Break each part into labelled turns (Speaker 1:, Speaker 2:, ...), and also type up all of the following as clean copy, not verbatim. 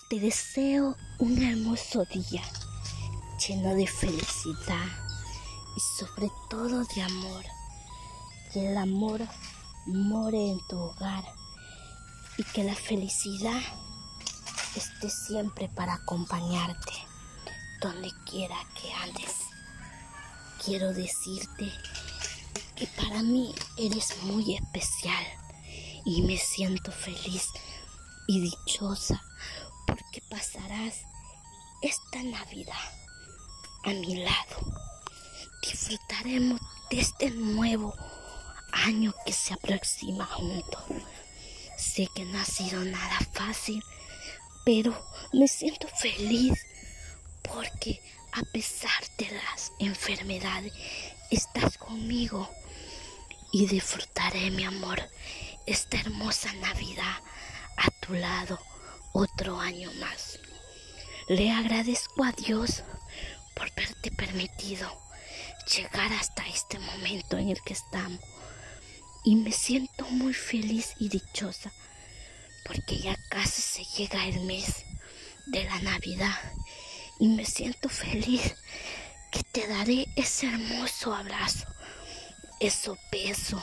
Speaker 1: Te deseo un hermoso día, lleno de felicidad y sobre todo de amor. Que el amor more en tu hogar y que la felicidad esté siempre para acompañarte donde quiera que andes. Quiero decirte que para mí eres muy especial y me siento feliz y dichosa porque pasarás esta Navidad a mi lado. Disfrutaremos de este nuevo año que se aproxima juntos. Sé que no ha sido nada fácil, pero me siento feliz porque a pesar de las enfermedades estás conmigo y disfrutaré, mi amor, esta hermosa Navidad a tu lado otro año más. Le agradezco a Dios por haberte permitido llegar hasta este momento en el que estamos y me siento muy feliz y dichosa porque ya casi se llega el mes de la Navidad y me siento feliz que te daré ese hermoso abrazo, ese beso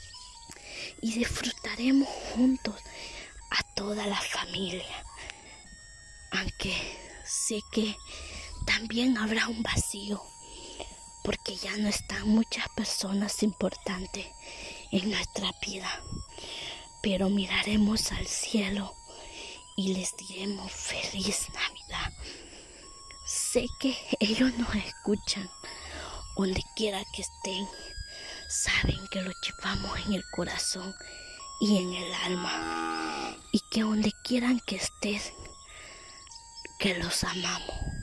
Speaker 1: y disfrutaremos juntos a toda la familia, aunque sé que también habrá un vacío porque ya no están muchas personas importantes en nuestra vida, pero miraremos al cielo y les diremos feliz Navidad. Sé que ellos nos escuchan donde quiera que estén, saben que lo llevamos en el corazón y en el alma y que donde quieran que estén, que los amamos.